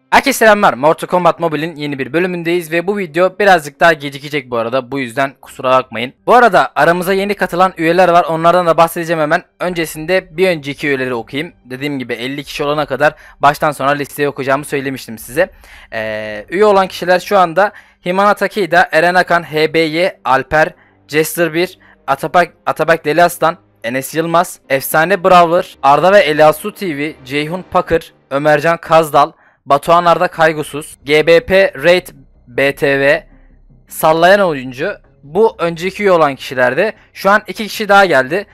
Herkese selamlar. Mortal Kombat Mobile'in yeni bir bölümündeyiz ve bu video birazcık daha gecikecek bu arada. Bu yüzden kusura bakmayın. Bu arada aramıza yeni katılan üyeler var. Onlardan da bahsedeceğim hemen. Öncesinde bir önceki üyeleri okuyayım. Dediğim gibi 50 kişi olana kadar baştan sona listeyi okuyacağımı söylemiştim size. Üye olan kişiler şu anda Himana Takeda, Eren Akan, HBY, Alper, Jester 1, Atabak Deli Aslan, Enes Yılmaz, Efsane Brawler, Arda ve Eliasu TV, Ceyhun Pakır, Ömercan Kazdal, Batuhan Arda Kaygusuz, GBP Raid BTV, Sallayan Oyuncu. Bu önceki üye olan kişilerdi. Şu an 2 kişi daha geldi.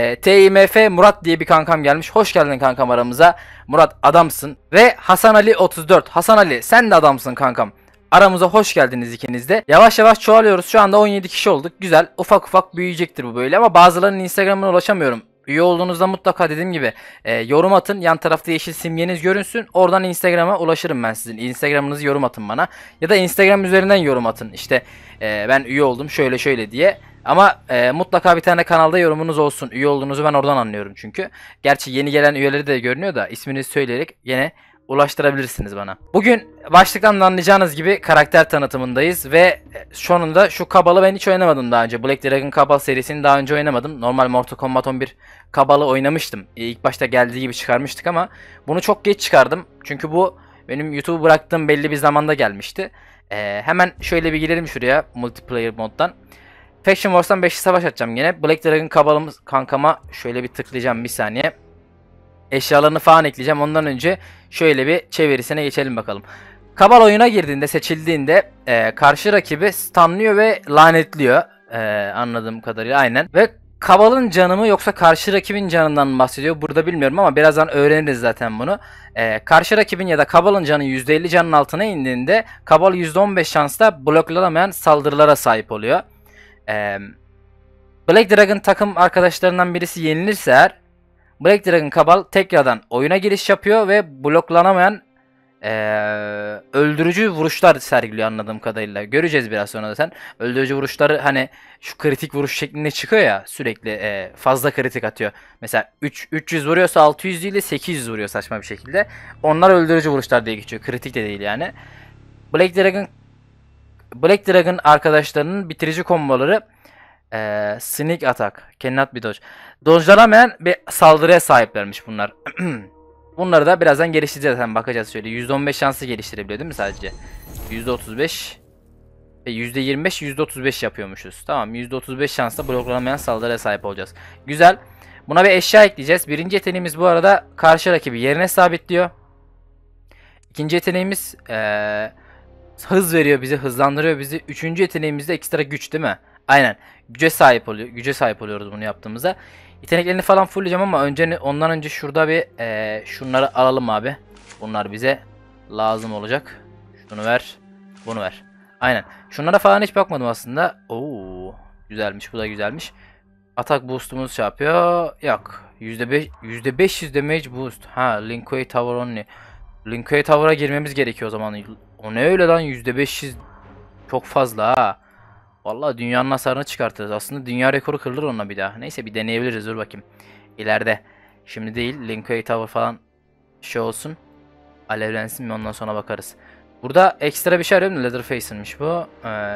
TIMF Murat diye bir kankam gelmiş. Hoş geldin kankam aramıza. Murat adamsın. Ve Hasan Ali 34. Hasan Ali sen de adamsın kankam. Aramıza hoş geldiniz ikiniz de. Yavaş yavaş çoğalıyoruz. Şu anda 17 kişi olduk. Güzel. Ufak ufak büyüyecektir bu böyle. Ama bazılarının Instagram'ına ulaşamıyorum. Üye olduğunuzda mutlaka dediğim gibi yorum atın. Yan tarafta yeşil simgeniz görünsün. Oradan Instagram'a ulaşırım ben sizin. Instagram'ınızı yorum atın bana. Ya da Instagram üzerinden yorum atın. İşte ben üye oldum şöyle şöyle diye. Ama mutlaka bir tane kanalda yorumunuz olsun. Üye olduğunuzu ben oradan anlıyorum çünkü. Gerçi yeni gelen üyeleri de görünüyor da isminizi söyleyerek yine ulaştırabilirsiniz bana. Bugün başlıktan da anlayacağınız gibi karakter tanıtımındayız ve sonunda şu Kabal'ı ben hiç oynamadım daha önce. Black Dragon Kabal serisini daha önce oynamadım. Normal Mortal Kombat 11 Kabal'ı oynamıştım. İlk başta geldiği gibi çıkarmıştık ama bunu çok geç çıkardım. Çünkü bu benim YouTube'u bıraktığım belli bir zamanda gelmişti. Hemen şöyle bir girelim şuraya multiplayer moddan. Faction Wars'tan 5'li savaş atacağım yine. Black Dragon Kabal'ımız kankama şöyle bir tıklayacağım bir saniye. Eşyalarını falan ekleyeceğim. Ondan önce şöyle bir çevirisine geçelim bakalım. Kabal oyuna girdiğinde, seçildiğinde karşı rakibi stunlıyor ve lanetliyor. Anladığım kadarıyla aynen. Ve Kabal'ın canı mı yoksa karşı rakibin canından mı bahsediyor? Burada bilmiyorum ama birazdan öğreniriz zaten bunu. Karşı rakibin ya da Kabal'ın canı %50 canın altına indiğinde Kabal %15 şansla bloklanamayan saldırılara sahip oluyor. Black Dragon takım arkadaşlarından birisi yenilirse eğer Black Dragon Kabal tekrardan oyuna giriş yapıyor ve bloklanamayan öldürücü vuruşlar sergiliyor anladığım kadarıyla. Göreceğiz biraz sonra zaten. Öldürücü vuruşları hani şu kritik vuruş şeklinde çıkıyor ya sürekli fazla kritik atıyor. Mesela 300 vuruyorsa 600 değil de 800 vuruyor saçma bir şekilde. Onlar öldürücü vuruşlar diye geçiyor. Kritik de değil yani. Black Dragon arkadaşlarının bitirici komboları sneak attack, cannot be dodge. Dodge'lanamayan bir saldırıya sahiplermiş bunlar. Bunları da birazdan geliştireceğiz zaten bakacağız şöyle. %15 şansı geliştirebiliyor değil mi sadece? %35 ve %25 %35 yapıyormuşuz. Tamam %35 şansla bloklanamayan saldırıya sahip olacağız. Güzel. Buna bir eşya ekleyeceğiz. Birinci yeteneğimiz bu arada karşı rakibi yerine sabitliyor. İkinci yeteneğimiz hız veriyor bize, hızlandırıyor bizi. Üçüncü yeteneğimiz de ekstra güç değil mi? Aynen. Güce sahip oluyoruz bunu yaptığımızda. Yeteneklerini falan fullleyeceğim ama ondan önce şurada bir şunları alalım abi. Bunlar bize lazım olacak. Şunu ver. Bunu ver. Aynen. Şunlara falan hiç bakmadım aslında. Oo, güzelmiş. Bu da güzelmiş. Atak boost'umuz şey yapıyor. Yok. %500 damage boost. Ha, Linkway Tower only. Linkway Tower'a girmemiz gerekiyor o zaman. O ne öyle lan %500 çok fazla ha. Vallahi dünyanın hasarını çıkartırız. Aslında dünya rekoru kırılır onunla bir daha. Neyse bir deneyebiliriz dur bakayım. İleride. Şimdi değil. Linkway Tower falan şey olsun. Alevlensin mi ondan sonra bakarız. Burada ekstra bir şey arıyorum. Leatherface'ınmış bu.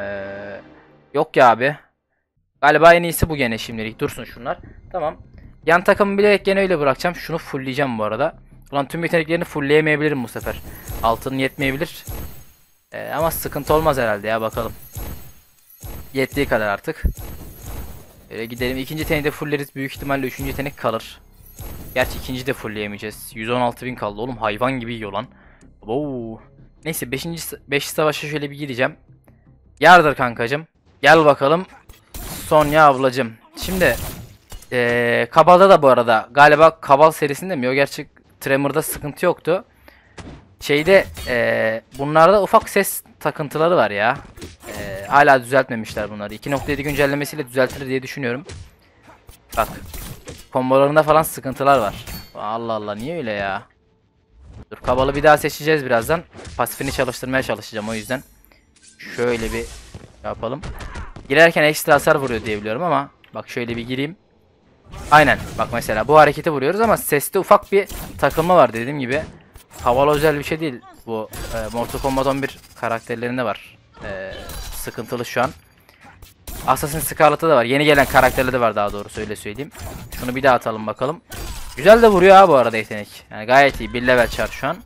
Yok ya abi. Galiba en iyisi bu gene şimdilik. Dursun şunlar. Tamam. Yan takımı bilerek gene öyle bırakacağım. Şunu fullleyeceğim bu arada. Ulan tüm yeteneklerini fullleyemeyebilirim bu sefer. Altın yetmeyebilir. Ama sıkıntı olmaz herhalde ya bakalım. Yettiği kadar artık. Öyle gidelim. İkinci yeteneği de fullleriz. Büyük ihtimalle üçüncü yetenek kalır. Gerçi ikinci de fullleyemeyeceğiz. 116.000 kaldı. Oğlum hayvan gibi yiyor lan. Oo. Neyse 5. savaşa şöyle bir gireceğim. Yardır kankacım. Gel bakalım. Sonya ablacım. Şimdi Kabal'da da bu arada galiba Kabal serisinde mi? O gerçek Tremor'da sıkıntı yoktu. Şeyde bunlarda ufak ses takıntıları var ya. Hala düzeltmemişler bunları. 2.7 güncellemesiyle düzeltilir diye düşünüyorum. Bak. Kombolarında falan sıkıntılar var. Allah Allah niye öyle ya? Dur Kabal'ı bir daha seçeceğiz birazdan. Pasifini çalıştırmaya çalışacağım o yüzden. Şöyle bir yapalım. Girerken ekstra hasar vuruyor diye biliyorum ama. Bak şöyle bir gireyim. Aynen. Bak mesela bu hareketi vuruyoruz ama seste ufak bir takılma var dediğim gibi. Havalı özel bir şey değil. Bu Mortal Kombat 11 karakterlerinde var. Sıkıntılı şu an. Assassin's Scarlet'ta da var. Yeni gelen karakterleri de var, daha doğrusu öyle söyleyeyim. Şunu bir daha atalım bakalım. Güzel de vuruyor ha bu arada yetenek. Yani gayet iyi. 1 level çar şu an.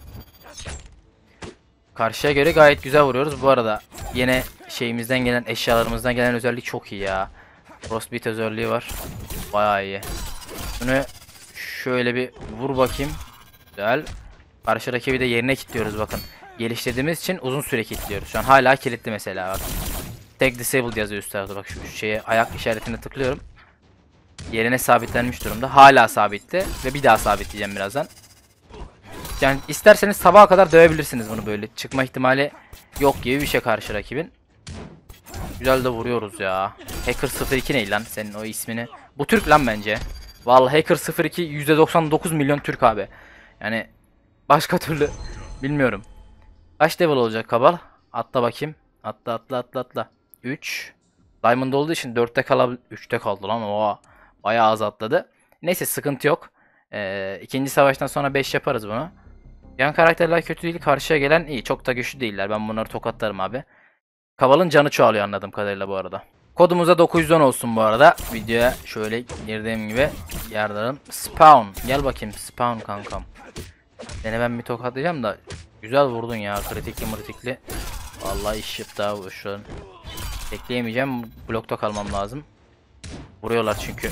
Karşıya göre gayet güzel vuruyoruz. Bu arada yine şeyimizden gelen, eşyalarımızdan gelen özellik çok iyi ya. Frostbeat özelliği var. Bayağı iyi. Bunu şöyle bir vur bakayım. Güzel. Karşı rakibi de yerine kilitliyoruz bakın. Geliştirdiğimiz için uzun süre kilitliyoruz. Şu an hala kilitli mesela bak. Tag disabled yazıyor üst tarafta, bak şu şeye ayak işaretine tıklıyorum. Yerine sabitlenmiş durumda. Hala sabitti ve bir daha sabitleyeceğim birazdan. Yani isterseniz sabaha kadar dövebilirsiniz bunu böyle. Çıkma ihtimali yok gibi bir şey karşı rakibin. Güzel de vuruyoruz ya. Hacker 02 ne lan senin o ismini? Bu Türk lan bence. Vallahi Hacker 02 %99 milyon Türk abi. Yani başka türlü bilmiyorum. Kaç level olacak Kabal? Atla bakayım. Atla. 3. Diamond olduğu için 4'te kalabilir. 3'te kaldı lan. Oha. Bayağı az atladı. Neyse sıkıntı yok. İkinci savaştan sonra 5 yaparız bunu. Yan karakterler kötü değil. Karşıya gelen iyi. Çok da güçlü değiller. Ben bunları tokatlarım abi. Kabal'ın canı çoğalıyor anladığım kadarıyla bu arada. Kodumuza 910 olsun bu arada. Videoya şöyle girdiğim gibi yardım. Spawn. Gel bakayım Spawn kankam. Seni ben bir tokatlayacağım da güzel vurdun ya, kritikli. Vallahi iş yaptı abi şu an. Bekleyemeyeceğim. Blokta kalmam lazım. Vuruyorlar çünkü.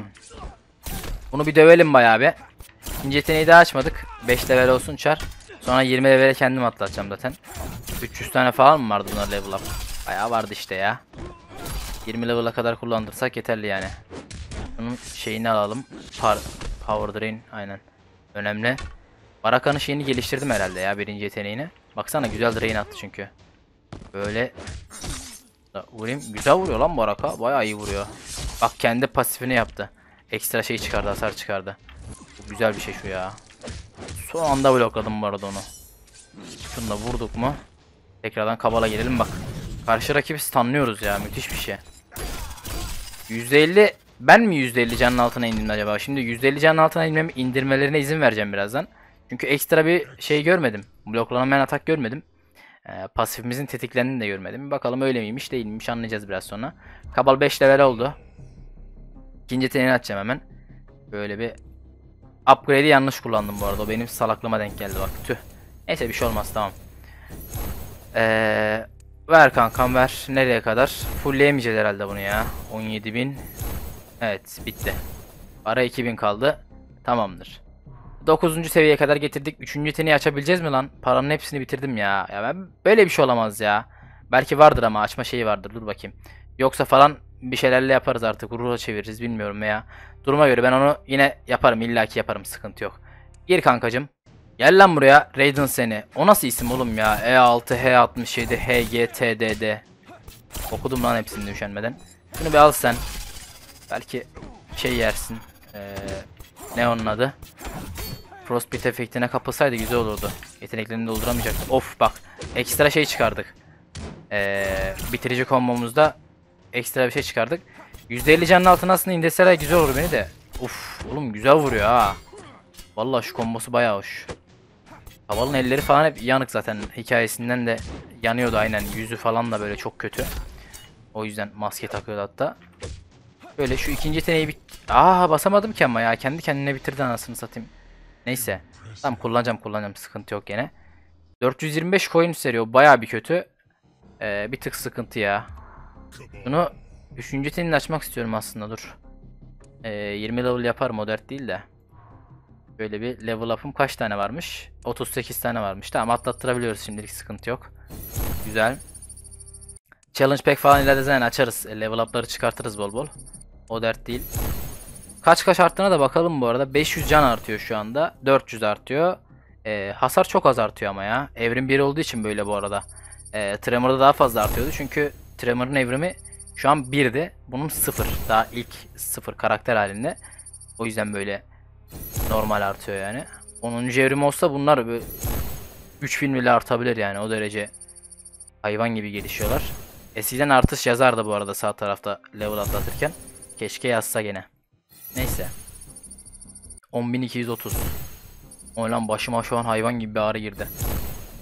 Bunu bir dövelim bayağı bir. İkinci yeteneği de açmadık. 5 level olsun çar. Sonra 20 level'e kendim atlatacağım zaten. 300 tane falan mı vardı bunlar level up? Bayağı vardı işte ya. 20 level'a kadar kullandırsak yeterli yani. Bunun şeyini alalım. Power Drain aynen. Önemli. Barakan'ın şeyini geliştirdim herhalde ya, birinci yeteneğini. Baksana güzel drain attı çünkü. Böyle vurayım. Güzel vuruyor lan Baraka. Bayağı iyi vuruyor. Bak kendi pasifini yaptı. Ekstra şey çıkardı, hasar çıkardı. Bu güzel bir şey şu ya. Son anda blokladım bu arada onu. Şunu da vurduk mu? Tekrardan Kabal'a gelelim bak. Karşı rakibi stunlıyoruz ya, müthiş bir şey. %50, ben mi %50 canın altına indim acaba? Şimdi %50 canın altına indirmelerine izin vereceğim birazdan. Çünkü ekstra bir şey görmedim. Bloklanamayan atak görmedim. Pasifimizin tetiklendiğini de görmedim. Bakalım öyle miymiş değil miymiş, anlayacağız biraz sonra. Kabal 5 level oldu. İkinci yeteneğini açacağım hemen. Böyle bir upgrade'i yanlış kullandım bu arada. O benim salaklığıma denk geldi bak. Tüh. Neyse bir şey olmaz, tamam. Ver kankam ver. Nereye kadar? Fullleyemeyeceğiz herhalde bunu ya. 17.000. Evet bitti. Para 2.000 kaldı. Tamamdır. 9. seviyeye kadar getirdik. 3. yeteneği açabileceğiz mi lan? Paranın hepsini bitirdim ya. Ya ben böyle bir şey olamaz ya. Belki vardır ama açma şeyi vardır. Dur bakayım. Yoksa falan bir şeylerle yaparız artık. Ruh'a çeviririz bilmiyorum veya. Duruma göre ben onu yine yaparım. İllaki yaparım. Sıkıntı yok. Gir kankacım. Gel lan buraya. Raiden seni. O nasıl isim oğlum ya? E6, H67, HGTDD. Okudum lan hepsini üşenmeden. Şunu bir al sen. Belki şey yersin. Ne onun adı? Frostbeat efektine kapılsaydı güzel olurdu. Yeteneklerini dolduramayacaktı. Of bak. Ekstra şey çıkardık. Bitirici kombomuzda ekstra bir şey çıkardık. %50 canın altına aslında indirseler güzel olur beni de. Uf oğlum güzel vuruyor ha. Vallahi şu kombosu bayağı hoş. Havalın elleri falan hep yanık zaten. Hikayesinden de yanıyordu aynen. Yüzü falan da böyle çok kötü. O yüzden maske takıyordu hatta. Böyle şu ikinci yeteneği basamadım ki ama ya. Kendi kendine bitirdi anasını satayım. Neyse. Tamam kullanacağım. Sıkıntı yok gene. 425 coin seriyor. Bayağı bir kötü. Bir tık sıkıntı ya. Bunu 3. yeteneğini açmak istiyorum aslında dur. 20 level yaparım o dert değil de. Böyle bir level up'ım kaç tane varmış? 38 tane varmış. Tamam atlattırabiliyoruz şimdilik, sıkıntı yok. Güzel. Challenge pack falan ileride zaten açarız. Level up'ları çıkartırız bol bol. O dert değil. Kaç arttığına da bakalım bu arada. 500 can artıyor şu anda. 400 artıyor. Hasar çok az artıyor ama ya. Evrim 1 olduğu için böyle bu arada. Tremor'da daha fazla artıyordu. Çünkü Tremor'ın evrimi şu an 1'di. Bunun 0. Daha ilk 0 karakter halinde. O yüzden böyle normal artıyor yani. 10. evrim olsa bunlar böyle 3000 bile artabilir yani, o derece hayvan gibi gelişiyorlar. Eskiden artış yazardı bu arada sağ tarafta level atlatırken. Keşke yazsa gene. Neyse. 10.230. O lan başıma şu an hayvan gibi bir ağrı girdi.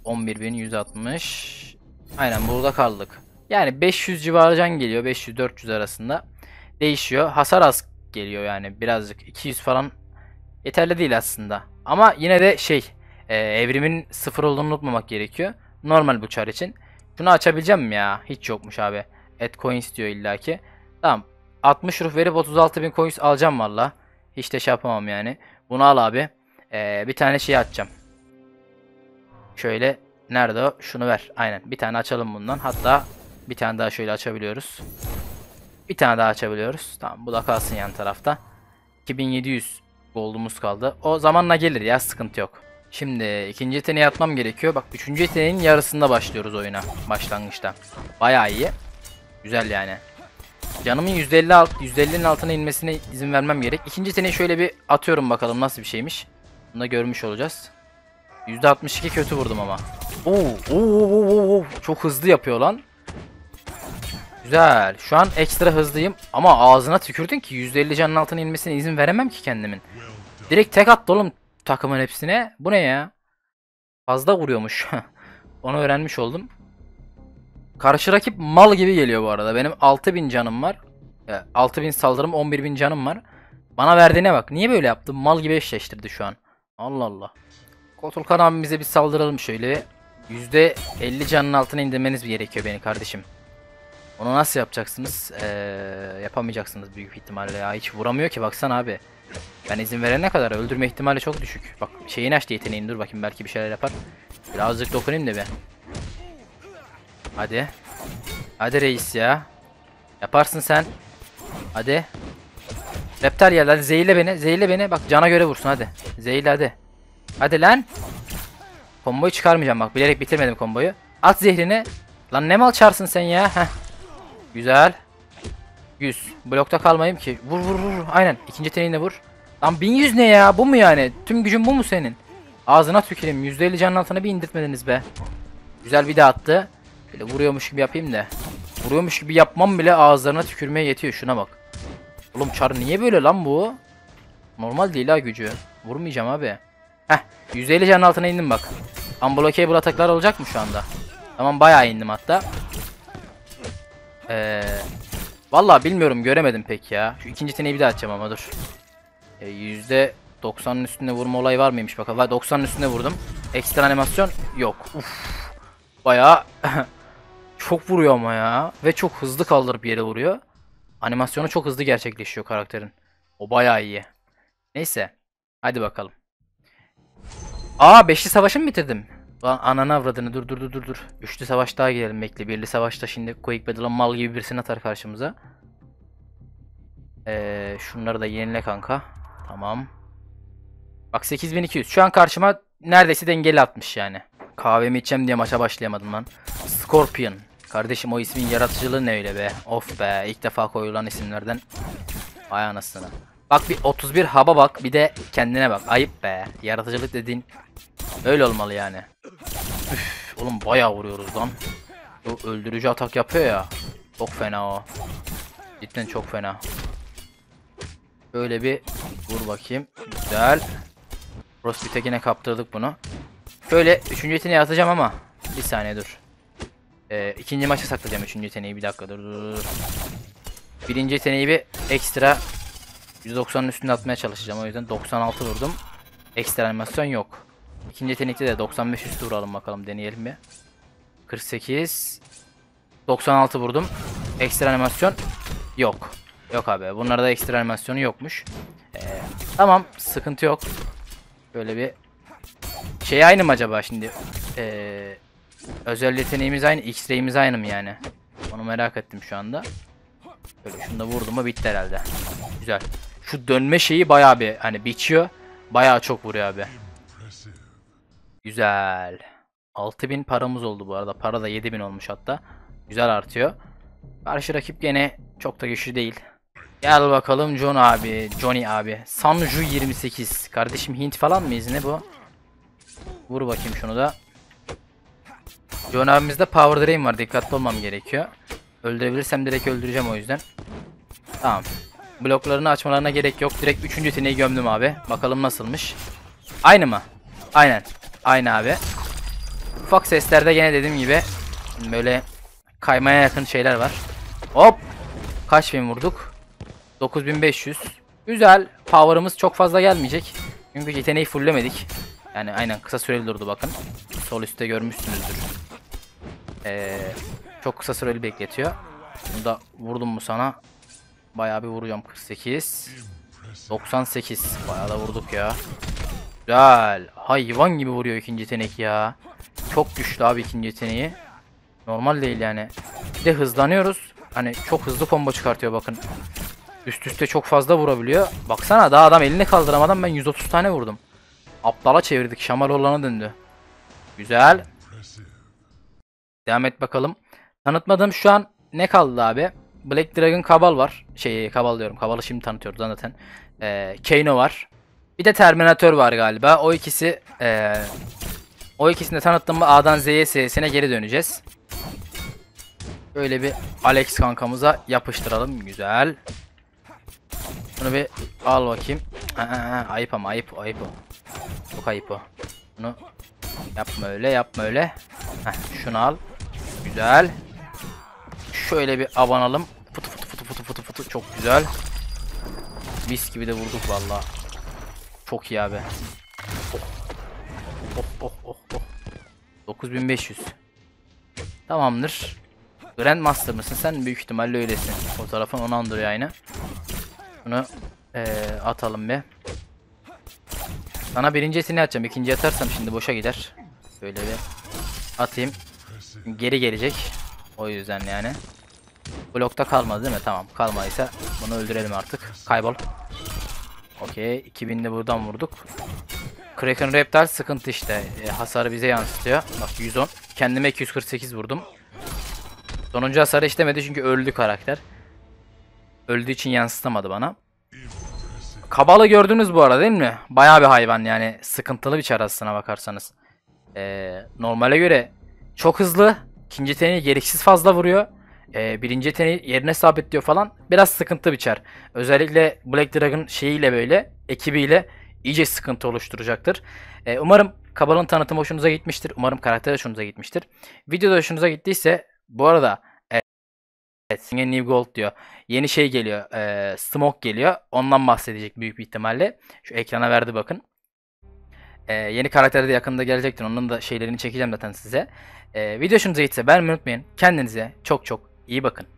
11.160. Aynen burada kaldık. Yani 500 civarı can geliyor. 500-400 arasında. Değişiyor. Hasar az geliyor yani birazcık. 200 falan yeterli değil aslında. Ama yine de evrimin sıfır olduğunu unutmamak gerekiyor. Normal bu çar için. Şunu açabileceğim mi ya? Hiç yokmuş abi. Add coins diyor illaki. Tamam. 60 ruh verip 36.000 coins alacağım valla. Hiç de yapamam yani. Bunu al abi. Bir tane açacağım. Şöyle. Nerede o? Şunu ver. Aynen. Bir tane açalım bundan. Hatta bir tane daha şöyle açabiliyoruz. Bir tane daha açabiliyoruz. Tamam. Bu da kalsın yan tarafta. 2700 gold'umuz kaldı. O zamanla gelir ya. Sıkıntı yok. Şimdi ikinci yeteneği atmam gerekiyor. Bak üçüncü yeteneğin yarısında başlıyoruz oyuna. Başlangıçta. Bayağı iyi. Güzel yani. Canımın %50'nin altına inmesine izin vermem gerek. İkinci yeteneği şöyle bir atıyorum bakalım nasıl bir şeymiş. Bunu da görmüş olacağız. %62 kötü vurdum ama. Oo, çok hızlı yapıyor lan. Güzel. Şu an ekstra hızlıyım ama ağzına tükürdün ki %50 canın altına inmesine izin veremem ki kendimin. Direkt tek attı oğlum takımın hepsine. Bu ne ya? Fazla vuruyormuş. Onu öğrenmiş oldum. Karşı rakip mal gibi geliyor bu arada. Benim 6000 canım var. 6000 saldırım, 11.000 canım var. Bana verdiğine bak. Niye böyle yaptı? Mal gibi eşleştirdi şu an. Allah Allah. Kotulkan abimize bir saldıralım şöyle. %50 canın altına indirmeniz gerekiyor beni kardeşim. Onu nasıl yapacaksınız? Yapamayacaksınız büyük ihtimalle ya. Hiç vuramıyor ki baksana abi. Ben izin verene kadar öldürme ihtimali çok düşük. Bak şeyini açtı yeteneğini, dur bakayım belki bir şeyler yapar. Birazcık dokunayım da be. Hadi. Hadi reis ya. Yaparsın sen. Hadi. Reptar geldi, hadi zehirle beni. Zehirle beni. Bak cana göre vursun hadi. Zehirle hadi. Hadi lan. Komboyu çıkarmayacağım bak. Bilerek bitirmedim komboyu. At zehrini. Lan ne mal çarsın sen ya. Heh. Güzel. 100. Blokta kalmayayım ki. Vur vur vur. Aynen. İkinci yeteneğine vur. Lan 1100 ne ya? Bu mu yani? Tüm gücün bu mu senin? Ağzına tüküreyim. %50 canın altına bir indirtmediniz be. Güzel bir de attı. Böyle vuruyormuş gibi yapayım da. Vuruyormuş gibi yapmam bile ağızlarına tükürmeye yetiyor. Şuna bak. Oğlum çar niye böyle lan bu? Normal değil ha gücü. Vurmayacağım abi. Heh. %50 canın altına indim bak. Unblockable ataklar olacak mı şu anda? Tamam bayağı indim hatta. Vallahi bilmiyorum, göremedim pek ya. Şu ikinci yeteneği bir daha açacağım ama dur. %90'ın üstünde vurma olayı var mıymış bakalım. 90'ın üstünde vurdum. Ekstra animasyon yok. Uf. Bayağı çok vuruyor ama ya. Ve çok hızlı kaldırıp yere vuruyor. Animasyonu çok hızlı gerçekleşiyor karakterin. O bayağı iyi. Neyse. Hadi bakalım. Aa, beşli savaşı mı bitirdim? Lan ananı avradını, dur. Üçlü savaş daha girelim, bekle. Birli savaşta şimdi Quick Battle'a mal gibi birisini atar karşımıza. Şunları da yenile kanka. Tamam. Bak 8200. Şu an karşıma neredeyse dengeli atmış yani. Kahvemi içeceğim diye maça başlayamadım lan. Scorpion. Kardeşim o ismin yaratıcılığı ne öyle be. Of be, ilk defa koyulan isimlerden. Vay anasını. Bak bir 31 haba bak, bir de kendine bak. Ayıp be. Yaratıcılık dediğin öyle olmalı yani. Üf, oğlum bayağı vuruyoruz lan. O öldürücü atak yapıyor ya. Çok fena o. Cidden çok fena. Böyle bir vur bakayım. Güzel. Frostbite'e yine kaptırdık bunu. Şöyle üçüncü yeteneği atacağım ama bir saniye dur. İkinci maça saklayacağım üçüncü yeteneği, bir dakika dur. Birinci yeteneği bir ekstra 190'ın üstünde atmaya çalışacağım, o yüzden 96 vurdum. Ekstra animasyon yok. İkinci yetenekte de 95 üstü vuralım bakalım, deneyelim bir. 48 96 vurdum. Ekstra animasyon yok. Yok abi, bunlarda ekstra animasyonu yokmuş. Tamam, sıkıntı yok. Böyle bir şey aynı mı acaba şimdi? Özel yeteneğimiz aynı, X-ray'imiz aynı mı yani? Onu merak ettim şu anda. Böyle şunu da vurdum mu bitti herhalde. Güzel. Şu dönme şeyi bayağı bir hani biçiyor. Bayağı çok vuruyor abi. Güzel. 6000 paramız oldu bu arada. Para da 7000 olmuş hatta. Güzel artıyor. Karşı rakip gene çok da güçlü değil. Gel bakalım Johnny abi. Sanju 28. Kardeşim Hint falan mıyız, ne bu? Vur bakayım şunu da. John abimizde Power Drain var. Dikkatli olmam gerekiyor. Öldürebilirsem direkt öldüreceğim o yüzden. Tamam. Bloklarını açmalarına gerek yok. Direkt 3. yeteneği gömdüm abi. Bakalım nasılmış. Aynı mı? Aynen. Aynı abi. ufak seslerde gene dediğim gibi böyle kaymaya yakın şeyler var. Hop. Kaç bin vurduk? 9500. Güzel. Power'ımız çok fazla gelmeyecek. Çünkü yeteneği fulllemedik. Yani aynen kısa süreli durdu bakın. Sol üstte görmüşsünüzdür. Çok kısa süreli bekletiyor. Bunu da vurdum mu sana? Bayağı bir vuracağım. 48. 98. Bayağı da vurduk ya. Güzel. Hayvan gibi vuruyor ikinci yetenek ya. Çok güçlü abi ikinci yeteneği. Normal değil yani. Bir de hızlanıyoruz. Hani çok hızlı combo çıkartıyor bakın. Üst üste çok fazla vurabiliyor. Baksana daha adam elini kaldıramadan ben 130 tane vurdum. Aptala çevirdik. Şamarolana döndü. Güzel. Devam et bakalım. Tanıtmadığım şu an ne kaldı abi? Black Dragon Kabal var. Kabal diyorum. Kabal'ı şimdi tanıtıyoruz zaten. Kano var. Bir de Terminator var galiba. O ikisini de tanıttım mı A'dan Z'ye serisine geri döneceğiz. Böyle bir Alex kankamıza yapıştıralım. Güzel. Bunu bir al bakayım. Ayıp ama ayıp o. Çok ayıp o. Bunu yapma öyle yapma öyle. Şunu al. Güzel. Şöyle bir abanalım. Fıtı fıtı fıtı fıtı fıtı fıtı. Çok güzel. Mis gibi de vurduk valla. Çok iyi abi. Oh. 9500. Tamamdır. Grandmaster mısın sen? Büyük ihtimalle öylesin. Fotoğrafın onu andırıyor aynı. Bunu atalım bir. Sana birincisini atacağım. İkinci atarsam şimdi boşa gider. Böyle bir atayım. Geri gelecek. O yüzden yani. Blokta kalmadı değil mi? Tamam. Kalmadıysa bunu öldürelim artık. Kaybol. Okey. 2000'de buradan vurduk. Kraken Reptile sıkıntı işte. Hasarı bize yansıtıyor. Bak 110. Kendime 248 vurdum. Sonuncu hasarı işlemedi çünkü öldü karakter. Öldüğü için yansıtamadı bana. Kabal'ı gördünüz bu arada değil mi? Bayağı bir hayvan yani. Sıkıntılı bir çar aslına bakarsanız. Normale göre çok hızlı. İkinci yeteneği gereksiz fazla vuruyor. Birinci yeteneği yerine sabitliyor falan. Biraz sıkıntı bir çar. Özellikle Black Dragon şeyiyle böyle ekibiyle iyice sıkıntı oluşturacaktır. Umarım Kabal'ın tanıtımı hoşunuza gitmiştir. Umarım karakter hoşunuza gitmiştir. Videoda hoşunuza gittiyse bu arada evet, New Gold diyor. Yeni şey geliyor. Smoke geliyor. Ondan bahsedecek büyük bir ihtimalle. Şu ekrana verdi bakın. Yeni karakter de yakında gelecektir. Onun da şeylerini çekeceğim zaten size. Video hoşunuza gitse beğenmeyi unutmayın. Kendinize çok çok iyi bakın.